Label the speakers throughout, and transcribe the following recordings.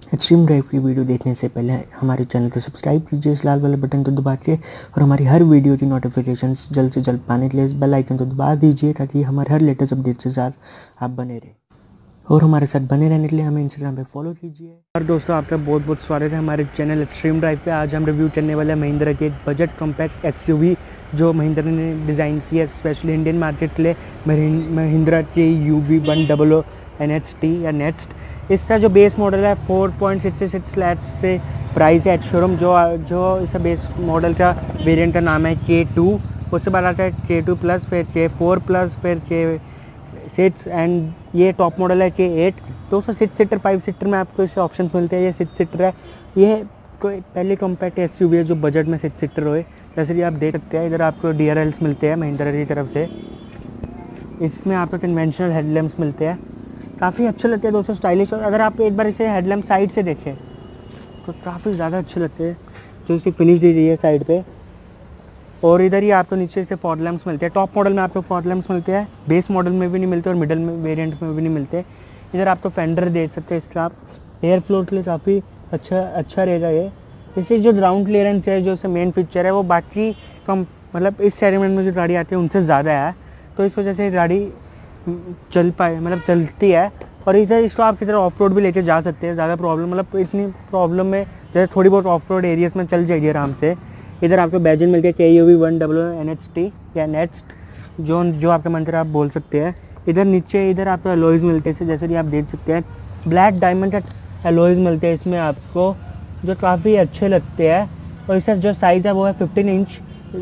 Speaker 1: Extreme drive की video देखने से पहले हमारे चैनल को सब्सक्राइब कीजिए, इस लाल वाले बटन को दबा के, और हमारी हर वीडियो की नोटिफिकेशंस जल्द से जल्द पाने के लिए इस बेल आइकन को दबा दीजिए ताकि हमारे हर लेटेस्ट अपडेट के साथ आप बने रहें। और हमारे साथ बने रहने के लिए हमें इंस्टाग्राम पे फॉलो कीजिए। और दोस्तों, आपका बहुत बहुत स्वागत है हमारे चैनल एक्सट्रीम ड्राइव पे। आज हम रिव्यू करने वाले हैं महिंद्रा के एक बजट कॉम्पैक्ट एसयूवी जो महिंद्रा ने डिज़ाइन की है स्पेशली इंडियन मार्केट के लिए, महिंद्रा KUV100 NHT या नेक्स्ट। इसका जो बेस मॉडल है 4.66 लाख से प्राइस है Ex-showroom। जो इसका बेस मॉडल का वेरिएंट का नाम है K2, उसके बाद आता है K2 प्लस, फिर K4 प्लस, फिर K6 एंड ये टॉप मॉडल है K8। 6 सीटर 5 सीटर में आपको इससे ऑप्शंस मिलते हैं। ये 6 सीटर है। ये कोई पहले कॉम्पैक्ट एसयूवी है जो बजट में 6 सीटर होए। जैसे कि आप देख सकते हैं, इधर आपको DRLs मिलते हैं महिंद्रा की तरफ से। इसमें आपको कन्वेंशनल हेडलैम्प्स मिलते हैं, काफ़ी अच्छे लगते हैं दोस्तों, स्टाइलिश। और अगर आप एक बार इसे हेडलैम्प साइड से देखें तो काफ़ी ज़्यादा अच्छे लगते हैं जो इसे फिनिश दी गई है साइड पे। और इधर ही आपको नीचे से फॉग लैंप्स मिलते हैं। टॉप मॉडल में आपको फॉग लैंप्स मिलते हैं, बेस मॉडल में भी नहीं मिलते और मिडल में वेरिएंट में भी नहीं मिलते। इधर आपको फेंडर देख सकते हैं, इसका आप एयर फ्लो के लिए काफ़ी अच्छा रहेगा ये। इसलिए जो ग्राउंड क्लियरेंस है, जो इसका मेन फीचर है, वो बाकी कम मतलब इस सेगमेंट में जो गाड़ी आती है उनसे ज़्यादा है। तो इस वजह से गाड़ी चल पाए मतलब चलती है। और इधर इसको आप किधर ऑफ रोड भी लेके जा सकते हैं, ज़्यादा प्रॉब्लम मतलब इतनी प्रॉब्लम में जैसे थोड़ी बहुत ऑफ रोड एरियाज में चल जाएगी आराम से। इधर आपको बैजिंग मिलती है KUV100 NHT या नेक्स्ट, जो आपका मंत्र आप बोल सकते हैं। इधर नीचे इधर आपको एलॉयज मिलते हैं, जैसे कि आप देख सकते हैं ब्लैक डायमंड का एलॉयज मिलते हैं इसमें आपको, जो काफ़ी अच्छे लगते हैं। और इसका जो साइज़ है वो है 15 इंच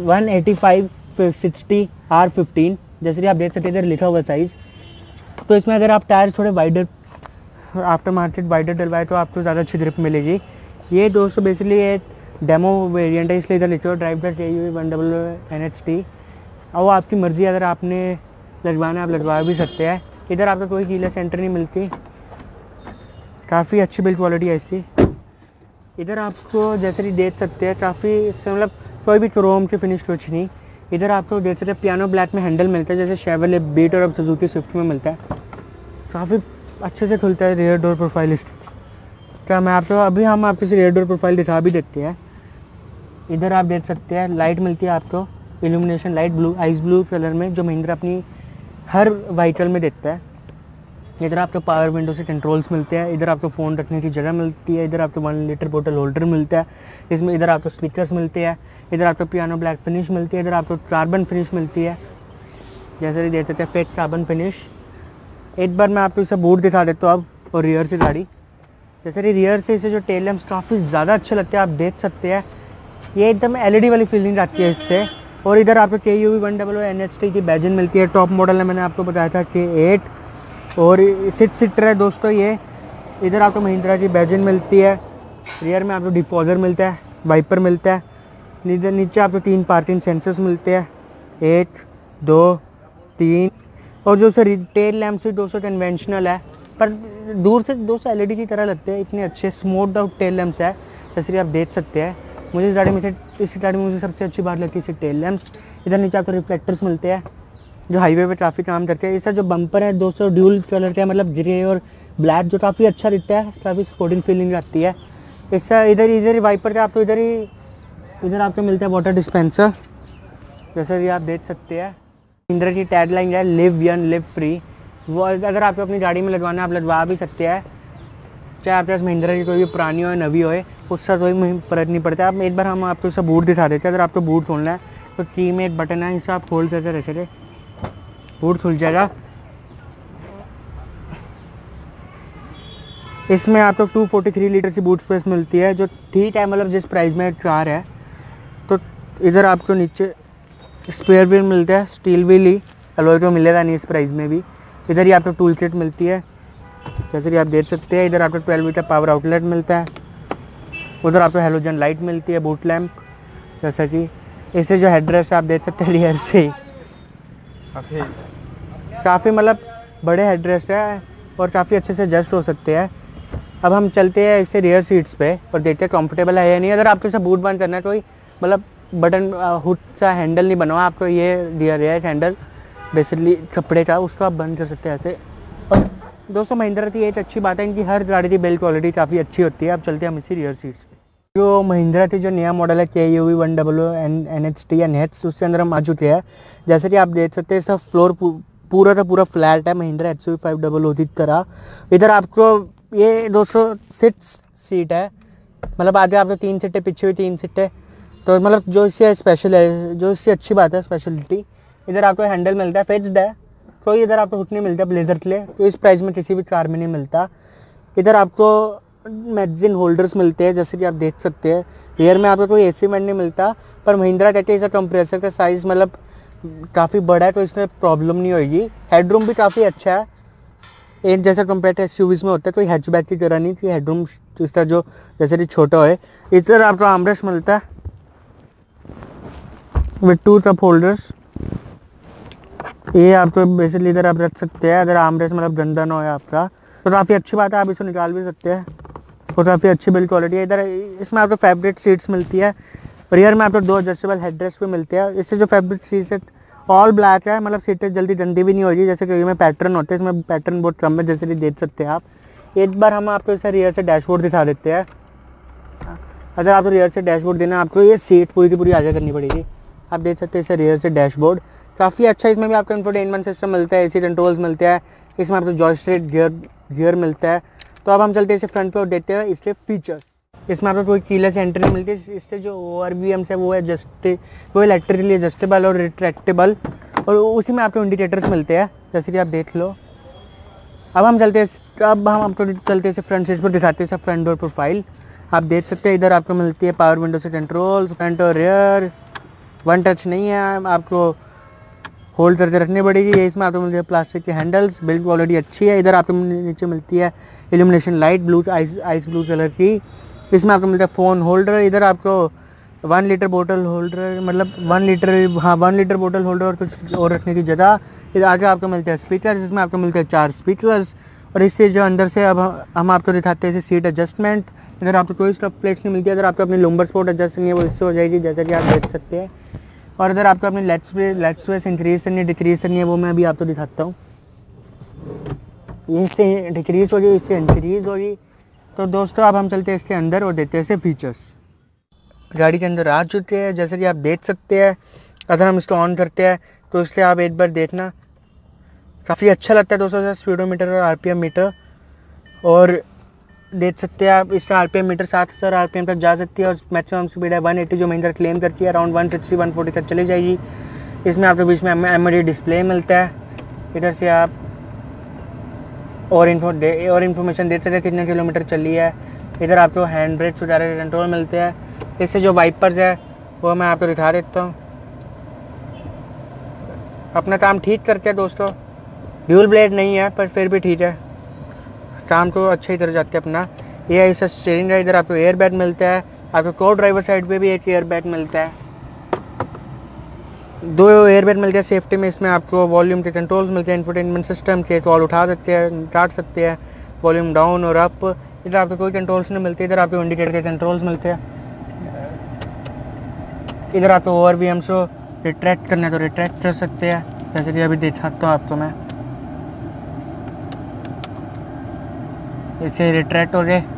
Speaker 1: 185/60 R15, जैसे कि आप देख सकते हैं इधर लिखा हुआ साइज़। तो इसमें अगर आप टायर थोड़े वाइडर आफ्टर मार्केट वाइडर डलवाए तो आपको ज़्यादा अच्छी ग्रिप मिलेगी। ये दोस्तों बेसिकली एक डेमो वेरिएंट है, इसलिए इधर लिखे हो ड्राइव द KUV100 NHT। और आपकी मर्ज़ी, अगर आपने लगवाना आप लगवा भी सकते हैं। इधर आपको कोई कीलेस एंट्री नहीं मिलती, काफ़ी अच्छी बिल्ड क्वालिटी है इसकी। इधर आपको जैसे कि देख सकते हैं काफ़ी मतलब कोई भी क्रोम की फिनिश कुछ नहीं। इधर आपको देख सकते हैं पियानो ब्लैक में हैंडल मिलता है, जैसे शेवरले बीट और अब सुजुकी स्विफ्ट में मिलता है। काफ़ी अच्छे से खुलता है रियर डोर प्रोफाइल इसका। मैं आपको अभी हम आपको रियर डोर प्रोफाइल दिखा भी देते हैं। इधर आप देख सकते हैं लाइट मिलती है आपको, illumination light blue ice blue colour में, जो महिंद्रा अपनी हर व्हीकल में देता है। इधर आपको पावर विंडो से कंट्रोल्स मिलते हैं। इधर आपको फ़ोन रखने की जगह मिलती है। इधर आपको 1 लीटर बोतल होल्डर मिलता है इसमें। इधर आपको स्पीकर्स मिलते हैं। इधर आपको पियानो ब्लैक फिनिश मिलती है। इधर आपको कार्बन फिनिश मिलती है, जैसे कि देख सकते हैं फेक कार्बन फिनिश। एक बार मैं आपको इसे बूट दिखा देता हूँ अब, और रियर से गाड़ी, जैसे कि रियर से इसे जो टेल लैंप्स काफ़ी ज़्यादा अच्छे लगते हैं, आप देख सकते हैं। ये एकदम LED वाली फीलिंग आती है इससे। और इधर आपको KUV100 NHT की बैजिंग मिलती है। टॉप मॉडल है, मैंने आपको बताया था K8 और 6 सीटर है दोस्तों ये। इधर आपको महिंद्रा की बैजिंग मिलती है। रियर में आपको डिफॉजर मिलता है, वाइपर मिलता है। इधर नीचे आपको 3 पार्किंग सेंसर्स मिलते हैं, 1 2 3। और जो से टेल लैंप्स भी दोस्तों कन्वेंशनल है, पर दूर से दोस्तों LED की तरह लगते हैं, इतने अच्छे स्मूथ आउट टेल लैंप्स है, जैसे कि आप देख सकते हैं। मुझे इस गाड़ी में मुझे सबसे अच्छी बात लगती है इसे टेल लैंप्स। इधर नीचे आपको रिफ्लेक्टर्स मिलते हैं जो हाईवे पे काफ़ी काम करते हैं। इसका जो बम्पर है दोस्तों ड्यूल कलर का है, मतलब ग्रे और ब्लैक, जो काफ़ी अच्छा दिखता है, काफ़ी स्पोर्टिंग फीलिंग आती है इसका। इधर वाइपर का आपको इधर आपको मिलता है वाटर डिस्पेंसर, जैसे कि आप देख सकते हैं। महिंद्रा की टैगलाइन है लिव यंग लिव फ्री। वो अगर आपको अपनी गाड़ी में लगवाना है आप लगवा भी सकते हैं, चाहे आपके पास महिंद्रा की कोई भी पुरानी हो नवी हो, उसका कोई फ़र्क नहीं पड़ता। आप एक बार हम आपको इसका बूट दिखा देते हैं। अगर आपको बूट खोलना है तो की में एक बटन है, इसे आप होल्ड करके रखेंगे, बूट खुल जाएगा। इसमें आपको 243 लीटर की बूट स्पेस मिलती है, जो ठीक है मतलब जिस प्राइस में कार है। तो इधर आपको नीचे स्पेयर व्हील मिलता है, स्टील व्हील ही अलॉय तो मिलेगा नहीं इस प्राइस में भी। इधर ही आपको टूल किट मिलती है, जैसे कि आप देख सकते हैं। इधर आपको 12 लीटर पावर आउटलेट मिलता है। उधर आपको हेलोजन लाइट मिलती है, बूट लैम्प, जैसा कि इससे जो हेडरेस्ट आप देख सकते हैं रियर से काफ़ी मतलब बड़े हेडरेस्ट है और काफ़ी अच्छे से एडजस्ट हो सकते हैं। अब हम चलते हैं इससे रियर सीट्स पे और देखते हैं कंफर्टेबल है या नहीं। अगर आपको इसे बूट बंद करना है तो मतलब बटन हुड सा हैंडल नहीं बना हुआ, आपको ये दिया गया है हैंडल बेसिकली कपड़े का, उसको आप बंद कर सकते हैं ऐसे। और दोस्तों महिंद्रा की एक अच्छी बात है, इनकी हर गाड़ी की बिल्ड क्वालिटी काफ़ी अच्छी होती है। अब चलते हैं हम इसी रियर सीट्स पे। जो महिंद्रा की जो नया मॉडल है KUV100 NHT या नेट्स, उसके अंदर हम आ चुके हैं। जैसे कि आप देख सकते हैं सब फ्लोर पूरा का पूरा फ्लैट है महिंद्रा XUV500 की तरह। इधर आपको ये 206 सीट है, मतलब आगे आपको 3 सीटें, पीछे भी 3 सीटें। तो मतलब जो इससे स्पेशल है, जो इससे अच्छी बात है स्पेशलिटी, इधर आपको हैंडल मिलता है, फिक्स्ड है, तो इधर आपको हुक नहीं मिलता ब्लेजर के लिए, तो इस प्राइस में किसी भी कार में नहीं मिलता। इधर आपको मैगजीन होल्डर्स मिलते हैं, जैसे कि आप देख सकते हैं। रियर में आपको कोई AC वेंट नहीं मिलता, पर महिंद्रा कहते हैं इसका कंप्रेसर का साइज़ मतलब काफ़ी बड़ा है, तो इसमें प्रॉब्लम नहीं होगी। हेडरूम भी काफ़ी अच्छा है, एक जैसा कंपेयर टू SUVs में होता है, कोई हैचबैक की तरह नहीं कि हेडरूम इस तरह जो जैसे कि छोटा है। इस तरह आपको आर्मरेस्ट मिलता है विद 2 कप होल्डर्स। ये आपको बेसिकली इधर आप रख सकते हैं, अगर आर्मरेस्ट मतलब गंदा ना हो आपका, तो काफ़ी अच्छी बात है, आप इसको निकाल भी सकते हैं और काफ़ी अच्छी बिल्ड क्वालिटी है। इधर इसमें आपको फैब्रिक सीट्स मिलती है, रियर में आपको 2 एडजस्टेबल हेडरेस्ट भी मिलते हैं। इससे जो फैब्रिक सीट्स है ऑल ब्लैक है, मतलब सीटें जल्दी गंदी भी नहीं होगी, जैसे कि में पैटर्न होते हैं, इसमें पैटर्न बहुत कम है, जैसे कि देख सकते हैं आप। एक बार हम आपको इसे रियर से डैशबोर्ड दिखा देते हैं। अगर आपको रियर से डैशबोर्ड देना, आपको ये सीट पूरी की पूरी आगे करनी पड़ेगी। आप देख सकते हैं इसे रियर से डैशबोर्ड काफ़ी अच्छा है। इसमें भी आपको इंफोटेनमेंट सिस्टम मिलता है, AC कंट्रोल्स मिलते हैं, इसमें आपको जॉयस्टिक गियर मिलता है। तो अब हम चलते हैं इसे फ्रंट पे और देखते हैं इसके फीचर्स। इसमें आपको कोई कीलेस एंट्री नहीं मिलती, इससे जो ORVMs है वो इलेक्ट्रिकली एडजस्टेबल और रिट्रैक्टेबल, और उसी में आपको इंडिकेटर्स मिलते हैं, जैसे कि आप देख लो। अब हम आपको चलते हैं फ्रंट सीट पर दिखाते हैं फ्रंट डोर प्रोफाइल। आप देख सकते हैं इधर आपको मिलती है पावर विंडो से कंट्रोल्स, फ्रंट और रियर, वन टच नहीं है, आपको होल्ड करके रखनी पड़ेगी। ये इसमें आपको मिलती है प्लास्टिक के हैंडल्स, बिल्ड क्वालिटी अच्छी है। इधर आपको नीचे मिलती है illumination light blue ice blue colour की। इसमें आपको मिलता है फ़ोन होल्डर, इधर आपको 1 लीटर बोतल होल्डर, मतलब 1 लीटर बोतल होल्डर और कुछ और रखने की जगह। इधर आगे आपको मिलते हैं स्पीकर, जिसमें आपको मिलते हैं 4 स्पीकर्स। और इससे जो अंदर से अब हम आपको दिखाते हैं सीट एडजस्टमेंट। इधर आपको कोई स्टॉप प्लेट्स नहीं मिलती है, अगर आपको अपनी लुम्बर स्पोर्ट एडजस्ट करनी है वो इससे हो जाएगी, जैसा कि आप देख सकते हैं। और इधर आपको अपनी लेग स्पेस इंक्रीज करनी है, डिक्रीज करनी है, वो मैं अभी आपको दिखाता हूँ। इससे डिक्रीज होगी, इससे इंक्रीज होगी। तो दोस्तों अब हम चलते हैं इसके अंदर और देते हैं इसे फीचर्स। गाड़ी के अंदर आ चुके हैं, जैसे कि आप देख सकते हैं। अगर हम इसको ऑन करते हैं तो इसलिए आप एक बार देखना, काफ़ी अच्छा लगता है दोस्तों, स्पीडोमीटर और RPM मीटर। और देख सकते हैं आप इसका RPM मीटर 7000 RPM तक जा सकती है, और मैक्सिमम स्पीड है 180 जो महिंद्रा क्लेम करती है, अराउंड 160-140 तक चली जाएगी। इसमें आपको बीच में एमओडी डिस्प्ले मिलता है, इधर से आप और इन्फॉर्मेशन देख सकते हैं कितने किलोमीटर चली है। इधर आपको हैंड ब्रेक सुधारे के कंट्रोल मिलते हैं। इससे जो वाइपर्स है वो मैं आपको दिखा देता हूँ, अपना काम ठीक करते हैं दोस्तों। ड्यूल ब्लेड नहीं है पर फिर भी ठीक है, काम तो अच्छा ही कर जाते हैं अपना। ये है इसका स्टीयरिंग है, इधर आपको एयर बैग मिलता है, आपको को ड्राइवर साइड पे भी एक एयर बैग मिलता है, 2 एयर बैग मिलते हैं सेफ्टी में। इसमें आपको वॉल्यूम के कंट्रोल्स मिलते हैं, इंफोटेनमेंट सिस्टम के कॉल उठा सकते हैं, काट सकते हैं, वॉल्यूम डाउन और अप। इधर आपको कोई कंट्रोल्स नहीं मिलते, इधर आपको इंडिकेटर के कंट्रोल्स मिलते हैं। इधर आपको ORVMs को रिट्रैक्ट करना है तो रिट्रैक्ट कर सकते हैं, जैसे कि अभी दिखाता हूँ आपको मैं। इससे रिट्रैक्ट हो गए।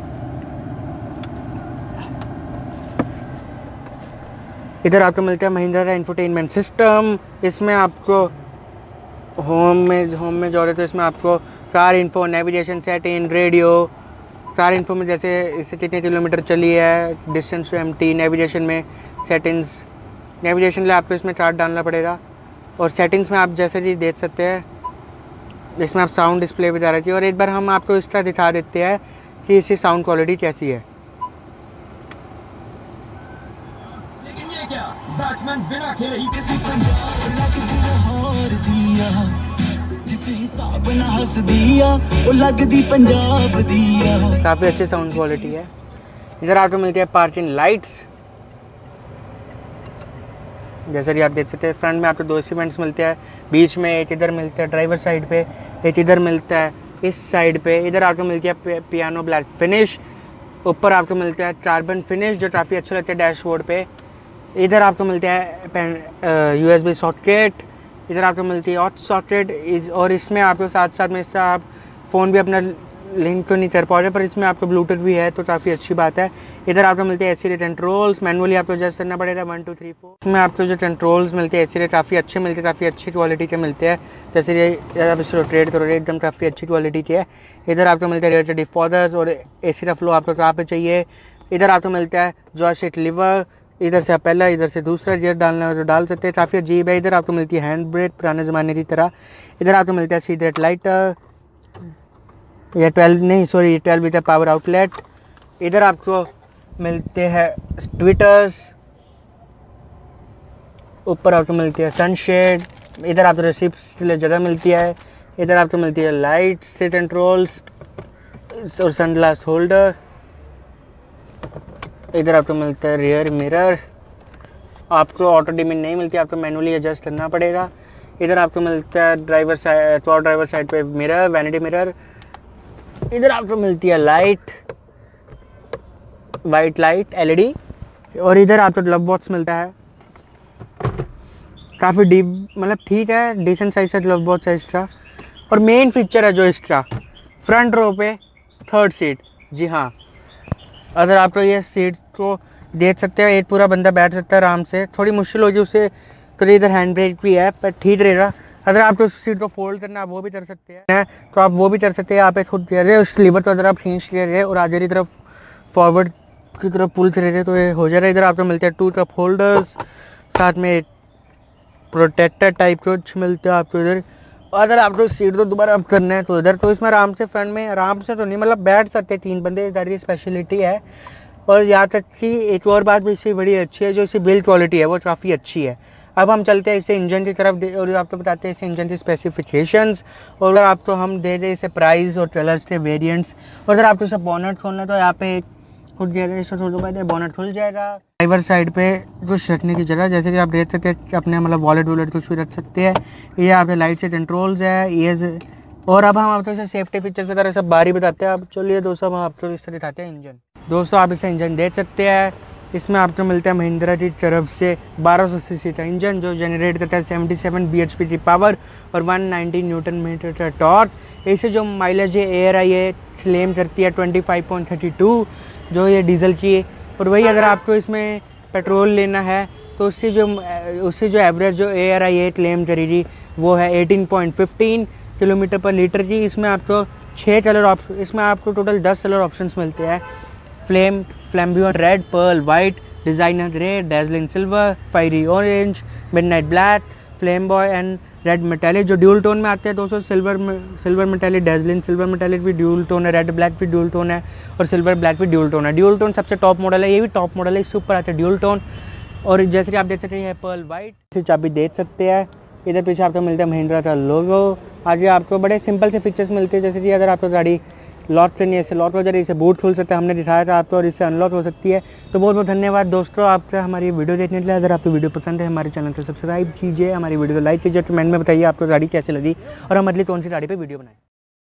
Speaker 1: इधर आपको मिलता है महिंद्रा का इंफोटेनमेंट सिस्टम। इसमें आपको होम में जो है तो इसमें आपको car info, navigation, setting, radio, car info में जैसे इससे कितने किलोमीटर चली है, डिस्टेंस टू एम्प्टी, नेविगेशन में सेटिंग्स, नेविगेशन लिए आपको इसमें चार्ट डालना पड़ेगा। और सेटिंग्स में आप जैसे कि देख सकते हैं इसमें आप साउंड डिस्प्ले भी जा रही है। और एक बार हम आपको इसका दिखा देते हैं कि इसकी साउंड क्वालिटी कैसी है।
Speaker 2: लेकिन ये क्या बैट्समैन बिना खेले ही
Speaker 1: काफ़ी अच्छी साउंड क्वालिटी है। इधर आपको मिलती है पार्किंग लाइट्स, जैसे कि आप देख सकते हैं। फ्रंट में आपको 2 सीमेंट्स मिलते हैं, बीच में एक इधर मिलता है ड्राइवर साइड पे, एक इधर मिलता है इस साइड पे। इधर आपको मिलती है पियानो ब्लैक फिनिश, ऊपर आपको मिलता है कार्बन फिनिश जो काफ़ी अच्छा लगता है डैशबोर्ड पे। इधर आपको मिलता है USB सॉकेट, इधर आपको मिलती है ऑट सॉकेट, और इसमें आपको साथ साथ में इसका आप फ़ोन भी अपना लिंक तो नहीं कर पा रहे, पर इसमें आपको ब्लूटूथ भी है तो काफ़ी अच्छी बात है। इधर आपको मिलते हैं एसी कंट्रोल्स, मैनुअली आपको एडजस्ट करना पड़ेगा 1 2 3 4। इसमें आपको जो कंट्रोल्स मिलते हैं एसी काफ़ी अच्छे मिलते हैं, काफ़ी अच्छी क्वालिटी के मिलते हैं। जैसे ये आप इसे रोटेट करोगे एकदम काफ़ी अच्छी क्वालिटी के है। इधर आपको मिलते हैं रेडिएटर डिफॉजर्स और एसी का फ्लो आपको कहाँ पे चाहिए। इधर आपको मिलता है जॉयस्टिक लीवर, इधर से आप पहला इधर से दूसरा गियर डालना है तो डाल सकते हैं, काफ़ी अजीब है। इधर आपको मिलती है हैंड ब्रेक पुराने ज़माने की तरह। इधर आपको मिलता है सीधे लाइटर, ये 12 मीटर पावर आउटलेट। इधर आपको मिलते हैं ट्विटर्स, ऊपर आपको मिलती है सनशेड। इधर आपको रिसिप्ट के लिए जगह मिलती है। इधर आपको मिलती है लाइट्स के कंट्रोल्स और सनग्लास होल्डर। इधर आपको मिलता है रियर मिरर, आपको ऑटो डिमिंग नहीं मिलती, आपको मैनुअली एडजस्ट करना पड़ेगा। इधर आपको मिलता है ड्राइवर साइड पे मिरर, वैनिटी मिरर। इधर आपको मिलती है लाइट, वाइट लाइट एलईडी। और इधर आपको ग्लव बॉक्स मिलता है, काफ़ी डीप मतलब ठीक है, डिसेंट साइज का ग्लव बॉक्स है इसका। और मेन फीचर है जो इसका फ्रंट रो पे 3rd सीट। जी हाँ, अगर आपको ये सीट को देख सकते हैं, एक पूरा बंदा बैठ सकता है आराम से। थोड़ी मुश्किल होगी उससे, तो इधर हैंड ब्रेक भी है पर ठीक रहेगा। अगर आपको उस सीट को फोल्ड करना आप वो भी कर सकते हैं, तो आप वो भी कर सकते हैं। आप खुद कह रहे उस लीवर को अगर आप खींच ले रहे और आगे की तरफ फॉरवर्ड की तरफ पुल कर रहे तो ये हो जाएगा। इधर आपको मिलते हैं 2 कप होल्डर्स, साथ में प्रोटेक्टर टाइप कुछ मिलता है आपको इधर। अगर आपको सीट तो दोबारा अप करना है तो इधर, तो इसमें आराम से फ्रंट में आराम से तो नहीं मतलब बैठ सकते 3 बंदे, इस गाड़ी की स्पेशलिटी है। और यहाँ तक कि एक और बात भी इससे बड़ी अच्छी है, जो इसकी बिल्ड क्वालिटी है वो काफ़ी अच्छी है। अब हम चलते हैं इसे इंजन की तरफ और आपको बताते हैं इसे इंजन की स्पेसिफिकेशंस, और अगर आपको हम दे दें इसे प्राइस और कलर्स के वेरिएंट्स। और अगर आपको इसे बोनट खोलना तो यहाँ पे खुद इसे थोड़ा बोनट खुल जाएगा। ड्राइवर साइड पे कुछ रखने की जगह, जैसे कि आप देख सकते हैं अपने मतलब वॉलेट कुछ भी रख सकते हैं। ये यहाँ पे लाइट से कंट्रोल्स है ये। और अब हम आपको इसे सेफ्टी फीचर्स की तरह सब बारी बताते हैं। अब चलिए दोस्तों हम आपको इस तरह दिखाते हैं इंजन। दोस्तों आप इसे इंजन देख सकते हैं, इसमें आपको मिलता है महिंद्रा की तरफ से 1200 सीसी का इंजन जो जनरेट करता है 77 bhp की पावर और 190 न्यूटन मीटर का टॉर्क। इसे जो माइलेज एयर आई है क्लेम करती है 25.32 जो ये डीजल की है। और वही अगर आपको इसमें पेट्रोल लेना है तो उससे जो एवरेज जो एयर आई है क्लेम करेगी वो है 18.15 किलोमीटर पर लीटर की। इसमें आपको 6 कलर ऑप्शन, इसमें आपको टोटल 10 कलर ऑप्शंस मिलते हैं। Flamboyant red, pearl white, designer grey, dazzling silver, fiery orange, midnight black, flame boy and red metallic जो ड्यूल टोन में आते हैं। दोस्तों silver metallic, dazzling silver metallic भी ड्यूल टोन है, रेड ब्लैक भी ड्यूल टोन है और सिल्वर ब्लैक भी ड्यूल टोन है। ड्यूल टोन सबसे टॉप मॉडल है, ये भी टॉप मॉडल है, इससे ऊपर आता है ड्यूल टोन। और जैसे कि आप देख सकते हैं पर्ल वाइट, स्विच आप भी देख सकते हैं। इधर पीछे आपको मिलता है महिंद्रा का लोगो। आगे आपको बड़े सिंपल से फीचर्स मिलते हैं, जैसे कि अगर आपको गाड़ी लॉक करनी है, इसे लॉक हो जाए, इसे बूट खुल सकता है, हमने दिखाया था आपको, और इससे अनलॉक हो सकती है। तो बहुत बहुत धन्यवाद दोस्तों आपका हमारी वीडियो देखने के लिए। अगर आपको वीडियो पसंद है हमारे चैनल को सब्सक्राइब कीजिए, हमारी वीडियो को लाइक कीजिए, कमेंट में बताइए आपको गाड़ी कैसे लगी और हम अगली कौन सी गाड़ी पे वीडियो बनाएं।